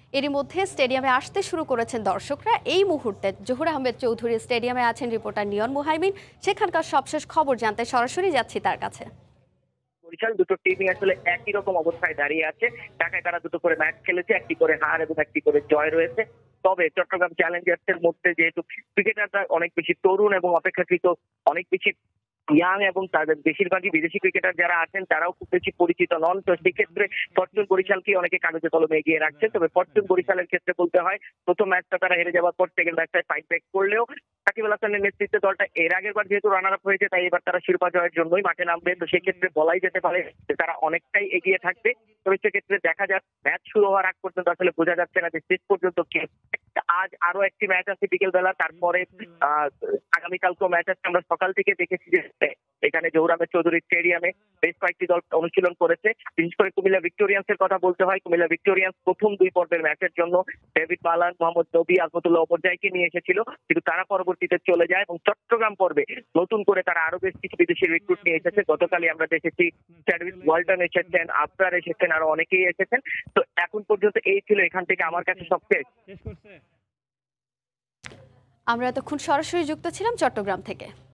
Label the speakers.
Speaker 1: এরই মধ্যে স্টেডিয়ামে আসতে শুরু করেছেন দর্শকরা। এই মুহূর্তে জহুর আহমেদ চৌধুরী স্টেডিয়ামে আছেন রিপোর্টার নিয়ন মুহাইমিন। সেখানকার সবশেষ খবর জানতে সরাসরি যাচ্ছি তার কাছে।
Speaker 2: বরিশাল দুটো টিমই আসলে একই রকম অবস্থায় দাঁড়িয়ে আছে। ঢাকায় তারা দুটো করে ম্যাচ খেলেছে, একটি করে হার এবং একটি করে জয় রয়েছে। তবে চট্টগ্রাম চ্যালেঞ্জার্সের মধ্যে যেহেতু ক্রিকেটাররা অনেক বেশি তরুণ এবং অপেক্ষাকৃত অনেক বেশি ইয়াং এবং তাদের বেশিরভাগই বিদেশি ক্রিকেটার যারা আছেন তারাও খুব বেশি পরিচিত নন, তো সেক্ষেত্রে ফরচুন বরিশালকে অনেকে কাগজে কলমে এগিয়ে রাখছে। তবে ফরচুন বরিশালের ক্ষেত্রে বলতে হয় প্রথম ম্যাচটা তারা হেরে যাওয়ার পর সেকেন্ড ম্যাচটায় ফাইট ব্যাক করলেও সাকিব আল হাসানের নেতৃত্বে দলটা এর আগের বার যেহেতু রানার আপ হয়েছে তাই এবার তারা শিরোপা জয়ের জন্যই মাঠে নামবে। তো সেক্ষেত্রে বলাই যেতে পারে যে তারা অনেকটাই এগিয়ে থাকবে। তবে সেক্ষেত্রে দেখা যাক, ম্যাচ শুরু হওয়ার আগ পর্যন্ত আসলে বোঝা যাচ্ছে না যে শেষ পর্যন্ত কে। আজ আরো একটি ম্যাচ আছে বিকেল বেলা, তারপরে আগামীকালকেও ম্যাচ আছে। আমরা সকাল থেকে দেখেছি যে এখানে জহুর আহমেদ চৌধুরী স্টেডিয়ামে বেশ কয়েকটি দল অনুশীলন করেছে। বিশেষ করে কুমিল্লা ভিক্টোরিয়ান্সের কথা বলতে হয়। কুমিল্লা ভিক্টোরিয়ান্স প্রথম দুই পর্বের ম্যাচের জন্য ডেভিড মালান, মোহাম্মদ নবী, আজমতুল্লাহ অপরজাইকে নিয়ে এসেছিল, কিন্তু তারা পরবর্তীতে চলে যায় এবং চট্টগ্রাম পর্বে নতুন করে তারা আরো বেশ কিছু বিদেশি রিক্রুট নিয়ে এসেছে। গতকালই আমরা দেখেছি চ্যাডউইক ওয়ালটন এসেছেন, আফরার এসেছেন, আরো অনেকেই এসেছেন। তো এখন পর্যন্ত এই ছিল এখান থেকে আমার কাছে সবচেয়ে।
Speaker 1: আমরা এতক্ষণ সরাসরি যুক্ত ছিলাম চট্টগ্রাম থেকে।